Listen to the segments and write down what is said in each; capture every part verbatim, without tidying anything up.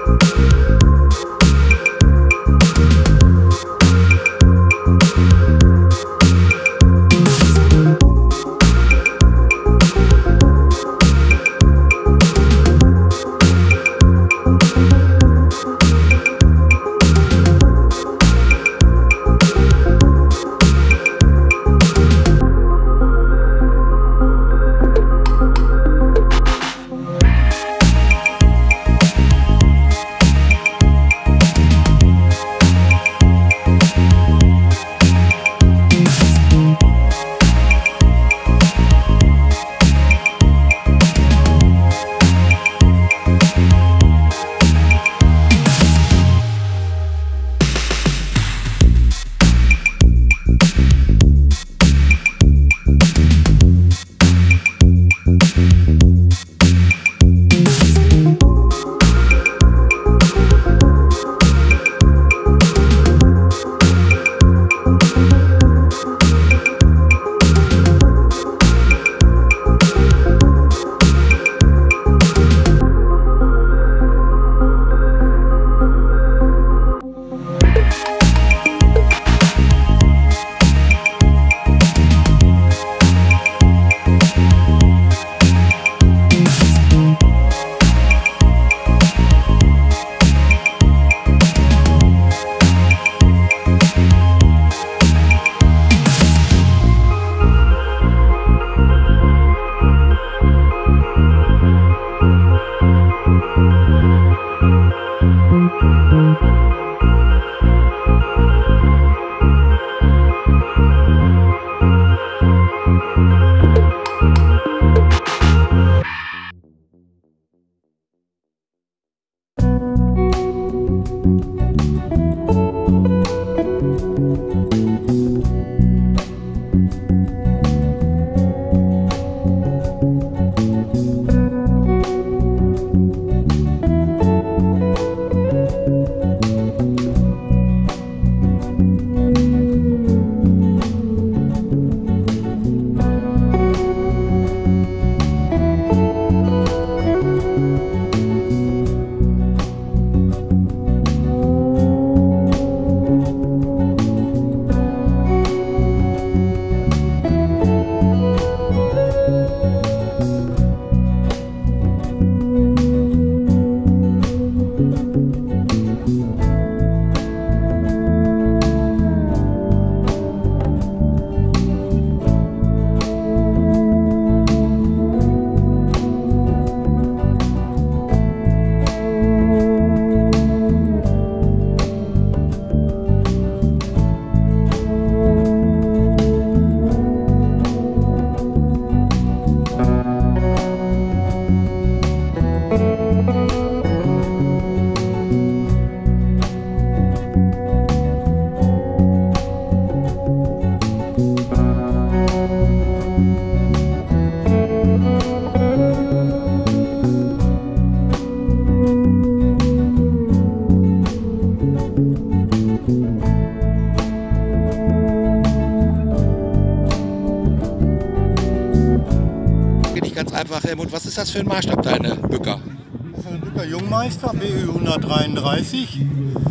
einfach, Helmut, was ist das für ein Maßstab, deine Bücker? Das ist eine Bücker Jungmeister B Ö hundertdreiunddreißig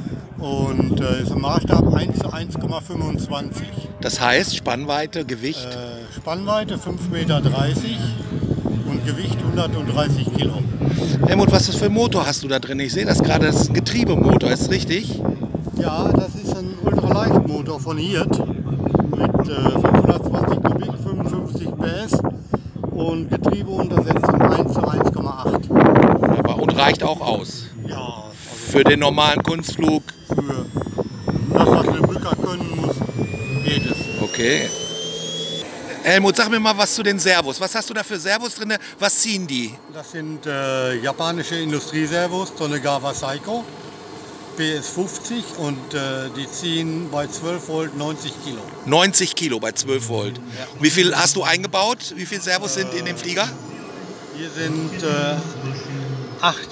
und äh, ist ein Maßstab eins zu eins Komma fünfundzwanzig. Das heißt Spannweite, Gewicht? Äh, Spannweite fünf Meter dreißig und Gewicht hundertdreißig Kilo. Helmut, was für ein Motor hast du da drin? Ich sehe das gerade, das ist ein Getriebemotor, ist das richtig? Ja, das ist ein Ultraleichtmotor von Hirt mit äh, fünfhundertzwanzig Kubik, fünfundfünfzig P S und Getriebeuntersetzung eins zu eins Komma acht. Wunderbar. Und reicht auch aus? Ja. Also für den normalen Kunstflug? Für das, was der Bücker können muss, geht es. Okay. Helmut, sag mir mal was zu den Servos. Was hast du da für Servos drin? Was ziehen die? Das sind äh, japanische Industrieservos, Tonegawa Seiko, P S fünfzig und äh, die ziehen bei zwölf Volt neunzig Kilo. neunzig Kilo bei zwölf Volt. Ja. Wie viel hast du eingebaut? Wie viele Servos sind in dem Flieger? Hier sind äh, acht.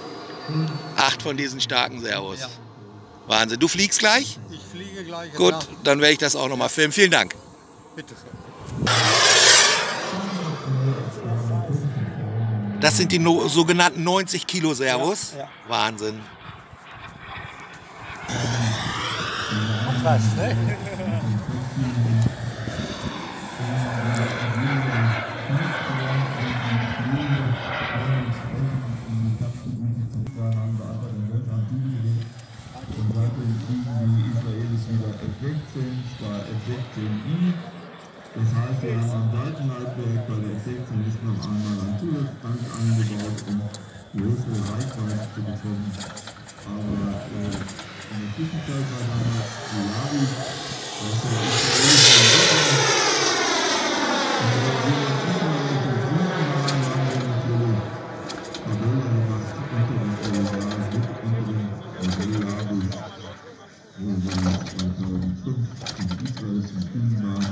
Acht von diesen starken Servos. Ja. Wahnsinn. Du fliegst gleich? Ich fliege gleich. Gut, nach. dann werde ich das auch noch mal filmen. Vielen Dank. Bitte schön. Das sind die no sogenannten neunzig Kilo Servos. Ja, ja. Wahnsinn. Krass, ne? Das heißt, wir haben am Seitenleitwerk bei der F sechzehn ist noch einmal ein Zusatztank eingebaut, um größere Reichweite zu bekommen. Aber äh, in der Zwischenzeit war damals die Lavi, das ist der israelische und wenn wir das diesmal mit dem Fliegen waren, haben wir natürlich Tabellen gemacht unter den Kollegen mit unter den Lavi, wo wir zweitausendfünf in Israel zum Fliegen waren.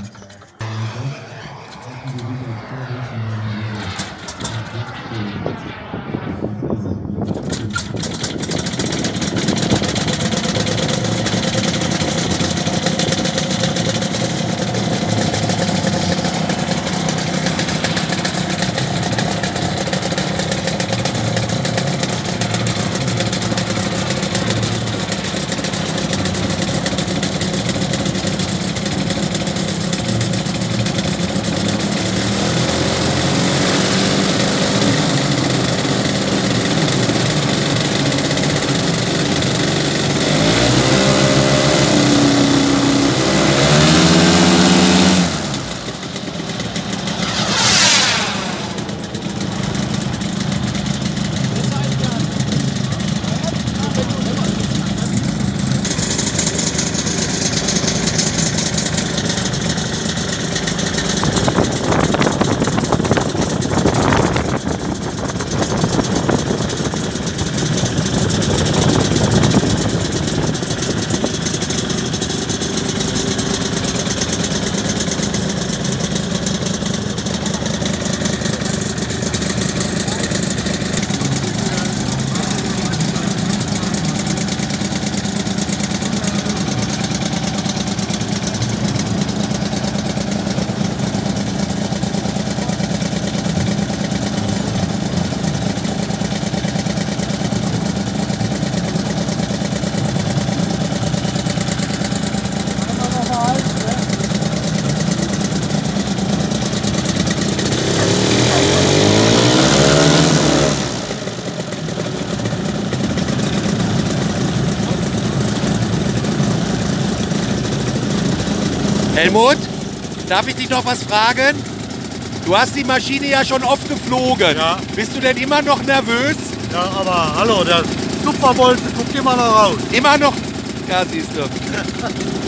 Helmut, darf ich dich noch was fragen? Du hast die Maschine ja schon oft geflogen. Ja. Bist du denn immer noch nervös? Ja, aber hallo, der Tupferbolzen guckt immer noch raus. Immer noch? Ja, siehst du.